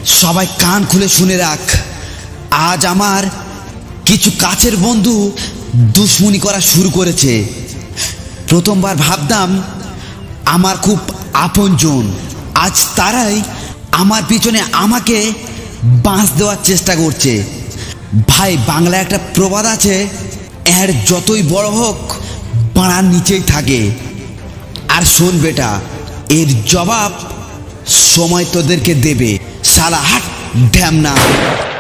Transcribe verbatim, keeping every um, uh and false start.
সবাই কান খুলে শুনে রাখ, আজ আমার কিছু কাছের বন্ধু দুশ্মনী করা শুরু করেছে। প্রথমবার ভাবতাম আমার খুব আপনজন, আজ তারাই আমার পিছনে আমাকে বাঁশ দেওয়ার চেষ্টা করছে। ভাই, বাংলায় একটা প্রবাদ আছে, এর যতই বড় হোক পাড়ার নিচেই থাকে। আর শোন বেটা, এর জবাব সময় তোদেরকে দেবে। শালা হাট ঢ্যামনা।